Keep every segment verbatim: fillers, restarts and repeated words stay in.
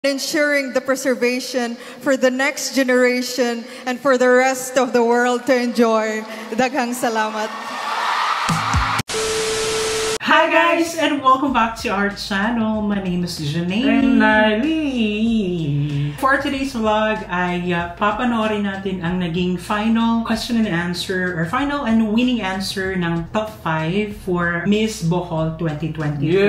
ensuring the preservation for the next generation and for the rest of the world to enjoy. Daghang salamat. Hi guys, and welcome back to our channel. My name is Janine. And Nali. For today's vlog ay uh, papanoorin natin ang naging final question and answer or final and winning answer ng top five for Miss Bohol twenty twenty-four.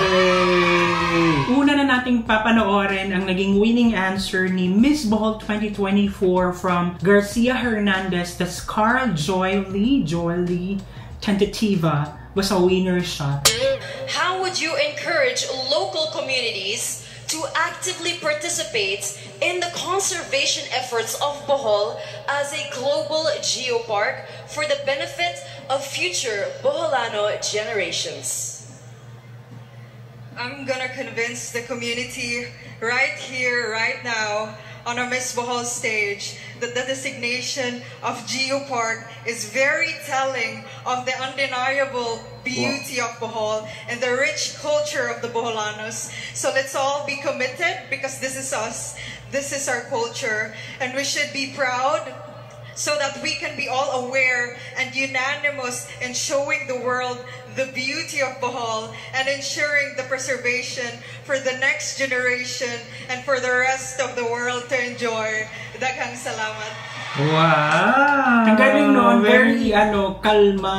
Yay! Una na nating papanoorin ang naging winning answer ni Miss Bohol twenty twenty-four from Garcia Hernandez. That's Carl Joy Lee. Joy Lee Tentativa. Basta winner siya. How would you encourage local communities to actively participate in the conservation efforts of Bohol as a global geopark for the benefit of future Boholano generations? I'm gonna convince the community right here, right now, on our Miss Bohol stage, that the designation of Geopark is very telling of the undeniable beauty wow. of Bohol and the rich culture of the Boholanos. So let's all be committed because this is us, this is our culture, and we should be proud so that we can be all aware and unanimous in showing the world the beauty of Bohol and ensuring the preservation for the next generation and for the rest of the world to enjoy. Daghang salamat. Wow! Ang galing nun, very, very ano, kalma,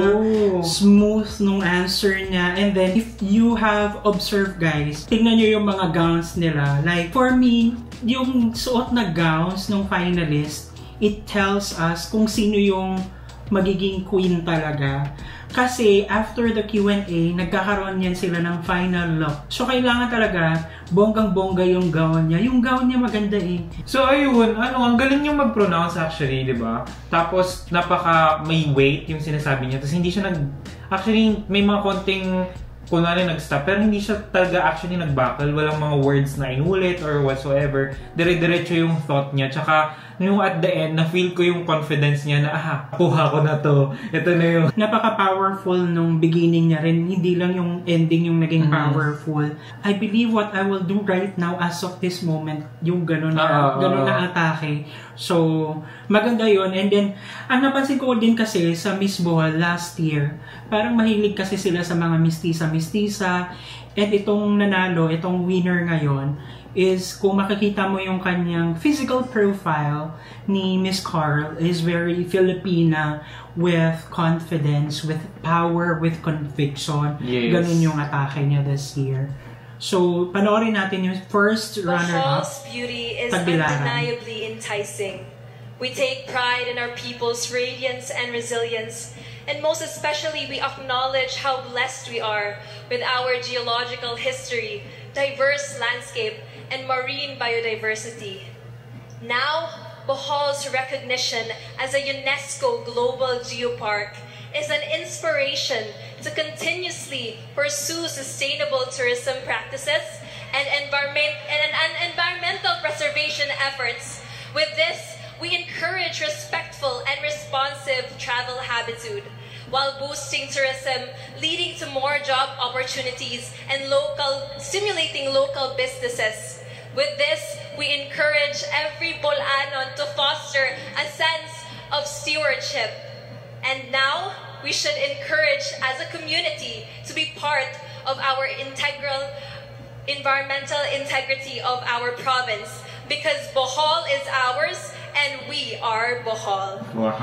oh. smooth nung answer niya. And then, if you have observed guys, tingnan nyo yung mga gowns nila. Like, for me, yung suot na gowns ng finalist, it tells us kung sino yung magiging queen talaga. Kasi after the Q and A, nagkakaroon yan sila ng final look. So kailangan talaga bonggang-bongga yung gown niya. Yung gown niya maganda eh. So ayun, ano, ang galing niyang mag-pronounce actually, di ba? Tapos napaka may weight yung sinasabi niya. Tapos hindi siya nag... Actually, may mga konting kunwari nag-stop, pero hindi siya talaga actually nag-buckle. Walang mga words na inulit or whatsoever. Dire-diretso yung thought niya. Tsaka, yung at the end, na-feel ko yung confidence niya na, ah, kuha ko na to. Ito na yung... Napaka-powerful nung beginning niya rin. Hindi lang yung ending yung naging mm-hmm. powerful. I believe what I will do right now as of this moment, yung gano'n na, uh, gano'n na atake. So, maganda yun. And then, ang napansin ko din kasi sa Miss Bohol last year, parang mahilig kasi sila sa mga mistisa-mistisa. And itong nanalo, itong winner ngayon, is kung makikita mo yung kanyang physical profile ni Miss Carl is very Filipina with confidence, with power, with conviction. Yes. Ganun yung atake niya this year. So, panoorin natin yung first runner-up. Bohol's beauty is undeniably enticing. We take pride in our people's radiance and resilience. And most especially, we acknowledge how blessed we are with our geological history, diverse landscape, and marine biodiversity. Now, Bohol's recognition as a UNESCO Global Geopark is an inspiration to continuously pursue sustainable tourism practices and, environment, and, and environmental preservation efforts. With this, we encourage respectful and responsive travel habitude while boosting tourism, leading to more job opportunities and local, stimulating local businesses. With this, we encourage every Bolanon to foster a sense of stewardship. And now, we should encourage as a community to be part of our integral environmental integrity of our province because Bohol is ours and we are Bohol. Wow.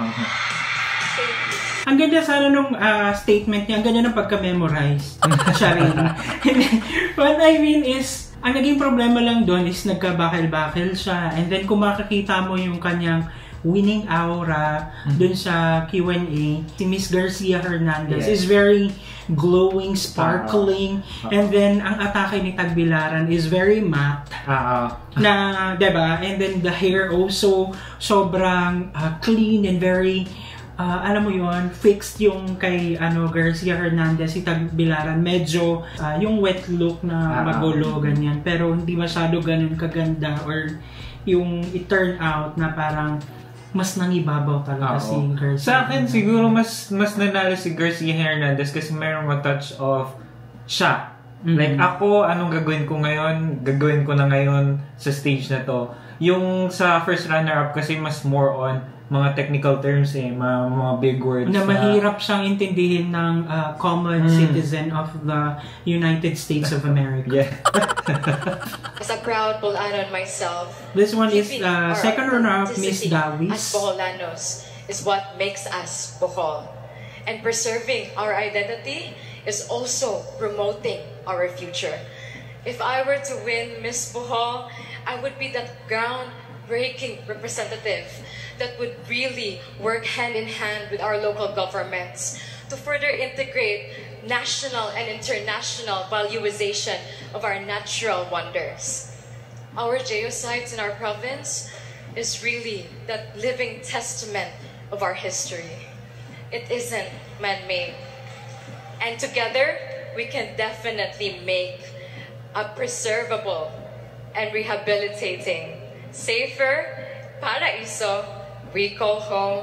Ang ganda sana nung uh, statement niya, ang ganda ng pagka-memorize. Siya rin. What I mean is, ang naging problema lang doon is nagka-bakil-bakil siya. And then kung makakita mo yung kanyang winning aura mm-hmm. doon sa Q and A, si Miss Garcia Hernandez yes. is very glowing, sparkling. Uh-huh. And then ang atake ni Tagbilaran is very matte. Uh-huh. Na, diba? And then the hair also sobrang uh, clean and very Uh, alam mo yon, fixed yung kay ano Garcia Hernandez, si Tagbilaran. Medyo uh, yung wet look na magulo, ganyan. Pero hindi masyado ganun kaganda or yung it turn out na parang mas nangibabaw talaga uh, si Garcia. Sa akin, siguro mas mas nanalo si Garcia Hernandez kasi mayroong touch of siya. Mm-hmm. Like ako, anong gagawin ko ngayon? Gagawin ko na ngayon sa stage na to. Yung sa first runner-up kasi mas more on mga technical terms eh, mga, mga big words. Na mahirap siyang intindihin ng uh, common mm. citizen of the United States of America. Yeah. As a proud Boholano myself, this one is uh, second runner-up, Miss Dawis. As Boholanos is what makes us Bohol. And preserving our identity is also promoting our future. If I were to win Miss Bohol, I would be that groundbreaking representative that would really work hand in hand with our local governments to further integrate national and international valuization of our natural wonders. Our geosites in our province is really that living testament of our history. It isn't man-made. And together, we can definitely make a preservable and rehabilitating, safer paraiso we call home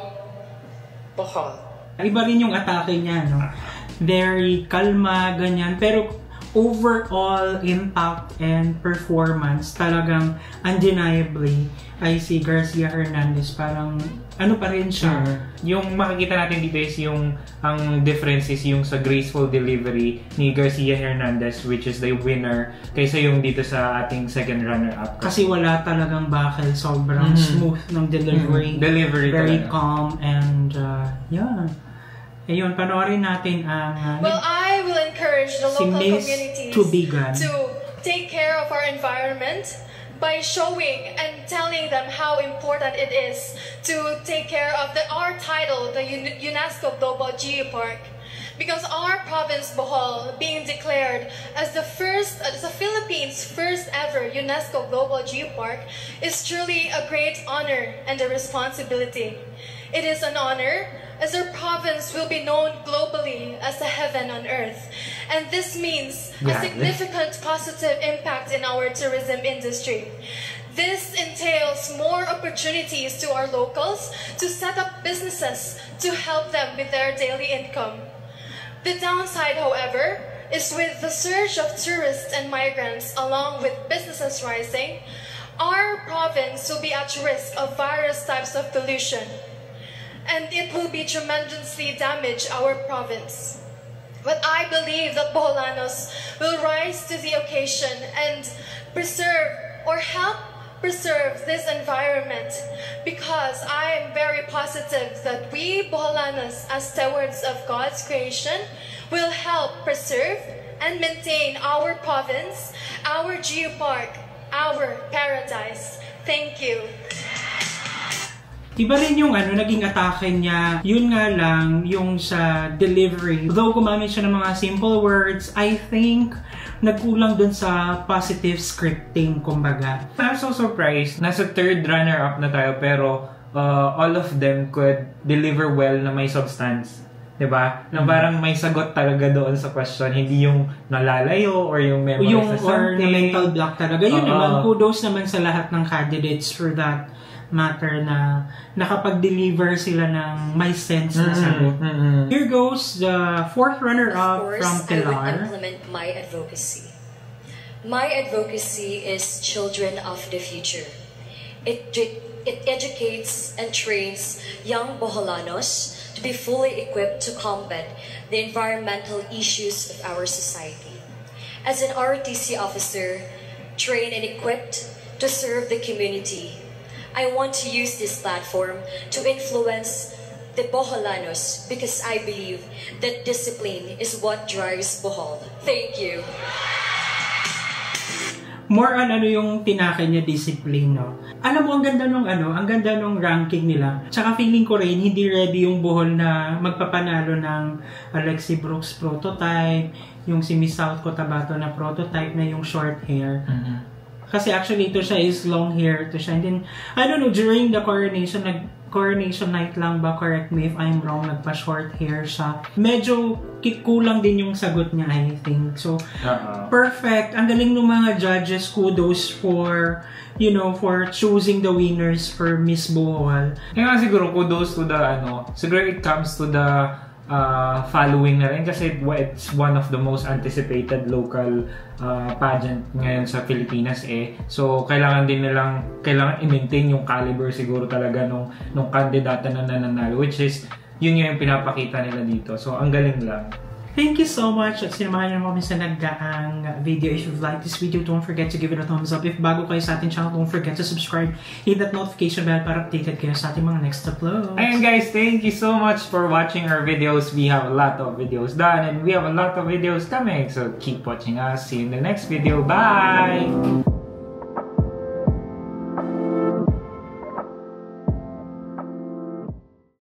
Bohol. Iba rin yung atake niya, no? Very kalma, ganyan. Pero overall impact and performance, talagang undeniably, I see Garcia Hernandez parang ano pa rin siya. Mm. Yung makikita natin dito is yung ang difference is yung sa graceful delivery ni Garcia Hernandez, which is the winner, kaysa yung dito sa ating second runner-up. Kasi wala talagang bakal, sobrang mm-hmm. smooth ng delivery. Mm-hmm. Delivery very talaga. Calm and uh, yeah. Ayun, panoorin natin ang uh, well, I will encourage the si local Miss communities Tubigan. to take care of our environment by showing and telling them how important it is to take care of the, our title, the UNESCO Global Geopark. Because our province, Bohol, being declared as the first, as the Philippines' first ever UNESCO Global Geopark, is truly a great honor and a responsibility. It is an honor, as our province will be known globally as the heaven on earth. And this means a significant positive impact in our tourism industry. This entails more opportunities to our locals to set up businesses to help them with their daily income. The downside, however, is with the surge of tourists and migrants along with businesses rising, our province will be at risk of various types of pollution. And it will be tremendously damage our province. But I believe that Boholanos will rise to the occasion and preserve or help preserve this environment, because I am very positive that we Boholanos, as stewards of God's creation, will help preserve and maintain our province, our geopark, our paradise. Thank you. Iba rin yung ano, naging atake niya. Yun nga lang, yung sa delivery. Though gumamit siya ng mga simple words, I think nagkulang dun sa positive scripting, kumbaga. I'm so surprised. Nasa third runner-up na tayo, pero uh, all of them could deliver well na may substance. Diba? Na parang may sagot talaga doon sa question. Hindi yung nalalayo or yung memory yung, sa something. Or na mental block talaga. Yun uh, naman, kudos naman sa lahat ng candidates for that matter na nakapag-deliver sila ng may sense na sagot. Mm-hmm. Here goes the fourth runner-up from Pilar. Of course, I would implement my advocacy. My advocacy is children of the future. It, it educates and trains young Boholanos to be fully equipped to combat the environmental issues of our society. As an R T C officer, trained and equipped to serve the community, I want to use this platform to influence the Boholanos because I believe that discipline is what drives Bohol. Thank you. More on ano yung tinakay niya, discipline, no? Alam mo, ang ganda nung ano, ang ganda nung ranking nila. Tsaka feeling ko rin, hindi ready yung Bohol na magpapanalo ng Alexi Brooks prototype, yung si Miss South Cotabato na prototype na yung short hair. Mm-hmm. Kasi actually, ito siya is long hair. Ito siya. And then, I don't know, during the coronation, nag-coronation night lang ba, correct me if I'm wrong, nagpa-short hair siya. Medyo kulang din yung sagot niya, I think. So, uh-huh. Perfect. Ang galing ng mga judges. Kudos for, you know, for choosing the winners for Miss Bohol. Kaya nga siguro, kudos to the, ano, siguro it comes to the uh, following na rin kasi it's one of the most anticipated local uh, pageant ngayon sa Pilipinas eh. So, kailangan din nilang, kailangan i-maintain yung caliber siguro talaga nung, nung kandidata na nananalo, which is, yun yung pinapakita nila dito. So, ang galing lang. Thank you so much at sinamahan niyo kami sa nagdaang video. If you've liked this video, don't forget to give it a thumbs up. If bago kayo sa ating channel, don't forget to subscribe. Hit that notification bell para updated kayo sa ating mga next uploads. And guys, thank you so much for watching our videos. We have a lot of videos done and we have a lot of videos coming. So keep watching us. See you in the next video. Bye!